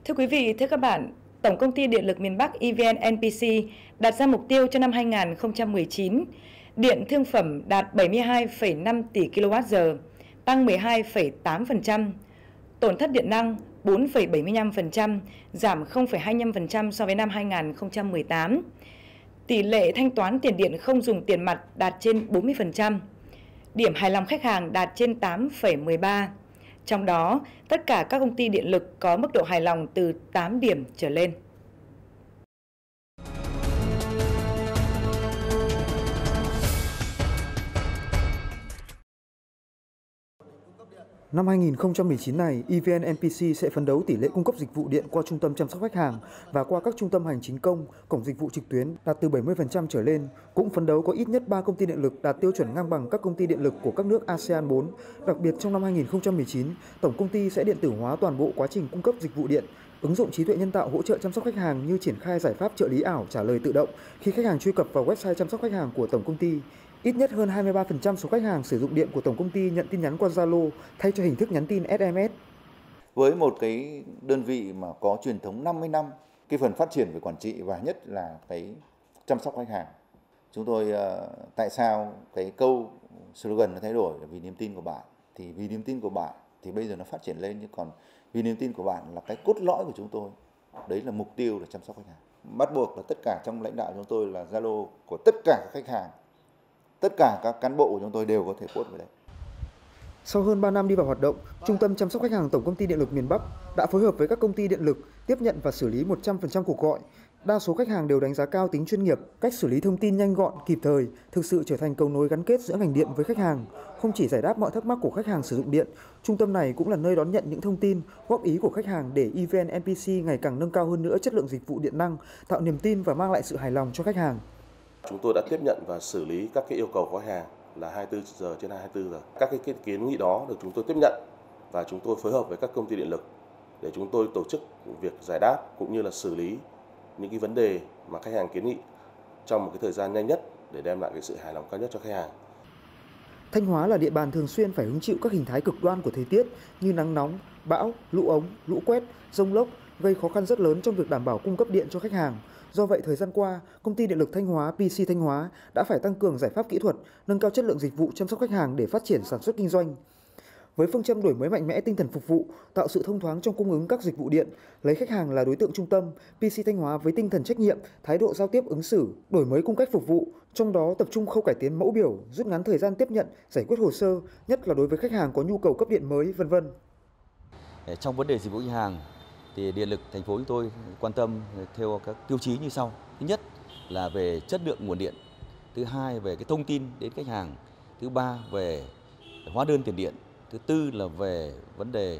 Thưa quý vị, thưa các bạn, Tổng công ty Điện lực miền Bắc EVN NPC đặt ra mục tiêu cho năm 2019, điện thương phẩm đạt 72,5 tỷ kWh, tăng 12,8%, tổn thất điện năng 4,75%, giảm 0,25% so với năm 2018. Tỷ lệ thanh toán tiền điện không dùng tiền mặt đạt trên 40%. Điểm hài lòng khách hàng đạt trên 8,13. Trong đó, tất cả các công ty điện lực có mức độ hài lòng từ 8 điểm trở lên. Năm 2019 này, EVN NPC sẽ phấn đấu tỷ lệ cung cấp dịch vụ điện qua trung tâm chăm sóc khách hàng và qua các trung tâm hành chính công, cổng dịch vụ trực tuyến đạt từ 70% trở lên, cũng phấn đấu có ít nhất 3 công ty điện lực đạt tiêu chuẩn ngang bằng các công ty điện lực của các nước ASEAN 4. Đặc biệt trong năm 2019, tổng công ty sẽ điện tử hóa toàn bộ quá trình cung cấp dịch vụ điện, ứng dụng trí tuệ nhân tạo hỗ trợ chăm sóc khách hàng như triển khai giải pháp trợ lý ảo trả lời tự động khi khách hàng truy cập vào website chăm sóc khách hàng của tổng công ty. Ít nhất hơn 23% số khách hàng sử dụng điện của tổng công ty nhận tin nhắn qua Zalo thay cho hình thức nhắn tin SMS. Với một cái đơn vị mà có truyền thống 50 năm, cái phần phát triển về quản trị và nhất là cái chăm sóc khách hàng. Chúng tôi tại sao cái câu slogan nó thay đổi là vì niềm tin của bạn. Thì vì niềm tin của bạn thì bây giờ nó phát triển lên, nhưng còn vì niềm tin của bạn là cái cốt lõi của chúng tôi. Đấy là mục tiêu là chăm sóc khách hàng. Bắt buộc là tất cả trong lãnh đạo chúng tôi là Zalo của tất cả các khách hàng. Tất cả các cán bộ của chúng tôi đều có thể post vào đấy. Sau hơn 3 năm đi vào hoạt động, Trung tâm chăm sóc khách hàng Tổng công ty Điện lực miền Bắc đã phối hợp với các công ty điện lực tiếp nhận và xử lý 100% cuộc gọi. Đa số khách hàng đều đánh giá cao tính chuyên nghiệp, cách xử lý thông tin nhanh gọn, kịp thời, thực sự trở thành cầu nối gắn kết giữa ngành điện với khách hàng. Không chỉ giải đáp mọi thắc mắc của khách hàng sử dụng điện, trung tâm này cũng là nơi đón nhận những thông tin, góp ý của khách hàng để EVN NPC ngày càng nâng cao hơn nữa chất lượng dịch vụ điện năng, tạo niềm tin và mang lại sự hài lòng cho khách hàng. Chúng tôi đã tiếp nhận và xử lý các cái yêu cầu của khách hàng là 24 giờ trên 24 giờ. Các cái kiến nghị đó được chúng tôi tiếp nhận và chúng tôi phối hợp với các công ty điện lực để chúng tôi tổ chức việc giải đáp cũng như là xử lý những cái vấn đề mà khách hàng kiến nghị trong một cái thời gian nhanh nhất để đem lại cái sự hài lòng cao nhất cho khách hàng. Thanh Hóa là địa bàn thường xuyên phải hứng chịu các hình thái cực đoan của thời tiết như nắng nóng, bão, lũ ống, lũ quét, dông lốc gây khó khăn rất lớn trong việc đảm bảo cung cấp điện cho khách hàng. Do vậy, thời gian qua, Công ty Điện lực Thanh Hóa PC Thanh Hóa đã phải tăng cường giải pháp kỹ thuật, nâng cao chất lượng dịch vụ chăm sóc khách hàng để phát triển sản xuất kinh doanh. Với phương châm đổi mới mạnh mẽ tinh thần phục vụ, tạo sự thông thoáng trong cung ứng các dịch vụ điện, lấy khách hàng là đối tượng trung tâm, PC Thanh Hóa với tinh thần trách nhiệm, thái độ giao tiếp ứng xử, đổi mới cung cách phục vụ, trong đó tập trung khâu cải tiến mẫu biểu, rút ngắn thời gian tiếp nhận, giải quyết hồ sơ, nhất là đối với khách hàng có nhu cầu cấp điện mới, v.v. Trong vấn đề dịch vụ khách hàng thì Điện lực thành phố chúng tôi quan tâm theo các tiêu chí như sau. Thứ nhất là về chất lượng nguồn điện, thứ hai về cái thông tin đến khách hàng, thứ ba về hóa đơn tiền điện, thứ tư là về vấn đề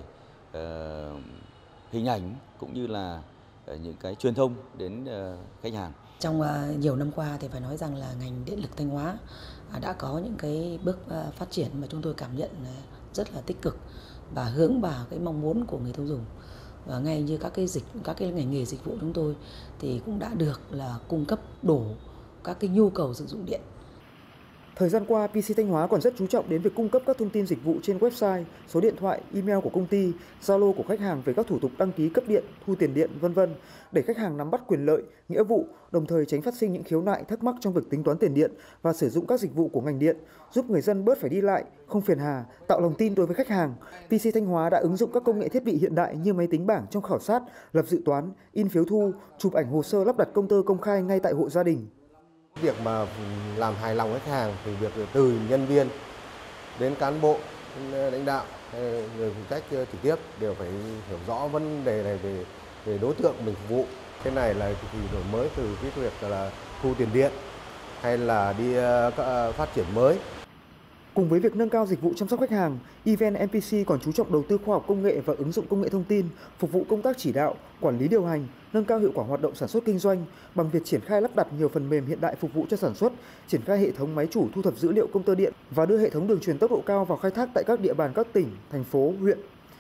hình ảnh cũng như là những cái truyền thông đến khách hàng. Trong nhiều năm qua thì phải nói rằng là ngành điện lực Thanh Hóa đã có những cái bước phát triển mà chúng tôi cảm nhận rất là tích cực và hướng vào cái mong muốn của người tiêu dùng. Và ngay như các cái ngành nghề dịch vụ chúng tôi thì cũng đã được là cung cấp đủ các cái nhu cầu sử dụng điện. Thời gian qua, PC Thanh Hóa còn rất chú trọng đến việc cung cấp các thông tin dịch vụ trên website, số điện thoại, email của công ty, Zalo của khách hàng về các thủ tục đăng ký cấp điện, thu tiền điện, v.v. để khách hàng nắm bắt quyền lợi, nghĩa vụ, đồng thời tránh phát sinh những khiếu nại thắc mắc trong việc tính toán tiền điện và sử dụng các dịch vụ của ngành điện, giúp người dân bớt phải đi lại, không phiền hà, tạo lòng tin đối với khách hàng. PC Thanh Hóa đã ứng dụng các công nghệ thiết bị hiện đại như máy tính bảng trong khảo sát, lập dự toán, in phiếu thu, chụp ảnh hồ sơ lắp đặt công tơ công khai ngay tại hộ gia đình. Việc mà làm hài lòng khách hàng thì việc từ nhân viên đến cán bộ, lãnh đạo, người phụ trách trực tiếp đều phải hiểu rõ vấn đề này về đối tượng mình phục vụ. Cái này là thì đổi mới từ cái việc là thu tiền điện hay là đi phát triển mới. Cùng với việc nâng cao dịch vụ chăm sóc khách hàng, EVN NPC còn chú trọng đầu tư khoa học công nghệ và ứng dụng công nghệ thông tin, phục vụ công tác chỉ đạo, quản lý điều hành, nâng cao hiệu quả hoạt động sản xuất kinh doanh bằng việc triển khai lắp đặt nhiều phần mềm hiện đại phục vụ cho sản xuất, triển khai hệ thống máy chủ thu thập dữ liệu công tơ điện và đưa hệ thống đường truyền tốc độ cao vào khai thác tại các địa bàn các tỉnh, thành phố, huyện.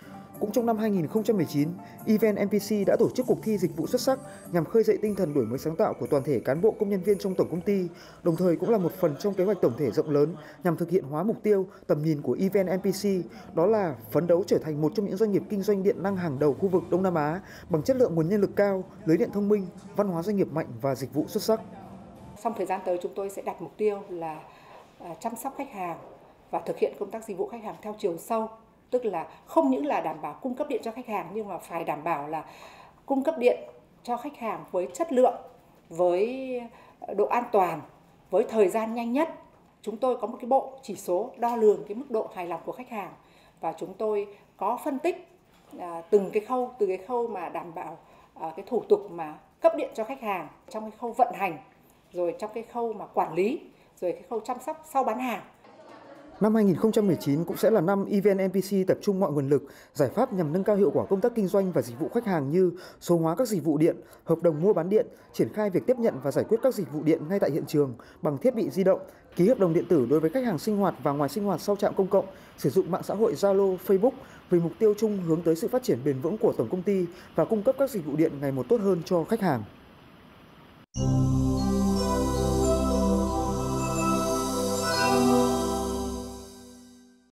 Cũng trong năm 2019, EVN NPC đã tổ chức cuộc thi dịch vụ xuất sắc nhằm khơi dậy tinh thần đổi mới sáng tạo của toàn thể cán bộ công nhân viên trong tổng công ty, đồng thời cũng là một phần trong kế hoạch tổng thể rộng lớn nhằm thực hiện hóa mục tiêu, tầm nhìn của EVN NPC, đó là phấn đấu trở thành một trong những doanh nghiệp kinh doanh điện năng hàng đầu khu vực Đông Nam Á bằng chất lượng nguồn nhân lực cao, lưới điện thông minh, văn hóa doanh nghiệp mạnh và dịch vụ xuất sắc. Trong thời gian tới, chúng tôi sẽ đặt mục tiêu là chăm sóc khách hàng và thực hiện công tác dịch vụ khách hàng theo chiều sâu, tức là không những là đảm bảo cung cấp điện cho khách hàng nhưng mà phải đảm bảo là cung cấp điện cho khách hàng với chất lượng, với độ an toàn, với thời gian nhanh nhất. Chúng tôi có một cái bộ chỉ số đo lường cái mức độ hài lòng của khách hàng và chúng tôi có phân tích từ cái khâu mà đảm bảo cái thủ tục mà cấp điện cho khách hàng, trong cái khâu vận hành, rồi trong cái khâu mà quản lý, rồi cái khâu chăm sóc sau bán hàng. Năm 2019 cũng sẽ là năm EVN NPC tập trung mọi nguồn lực, giải pháp nhằm nâng cao hiệu quả công tác kinh doanh và dịch vụ khách hàng như số hóa các dịch vụ điện, hợp đồng mua bán điện, triển khai việc tiếp nhận và giải quyết các dịch vụ điện ngay tại hiện trường bằng thiết bị di động, ký hợp đồng điện tử đối với khách hàng sinh hoạt và ngoài sinh hoạt sau trạm công cộng, sử dụng mạng xã hội Zalo, Facebook vì mục tiêu chung hướng tới sự phát triển bền vững của tổng công ty và cung cấp các dịch vụ điện ngày một tốt hơn cho khách hàng.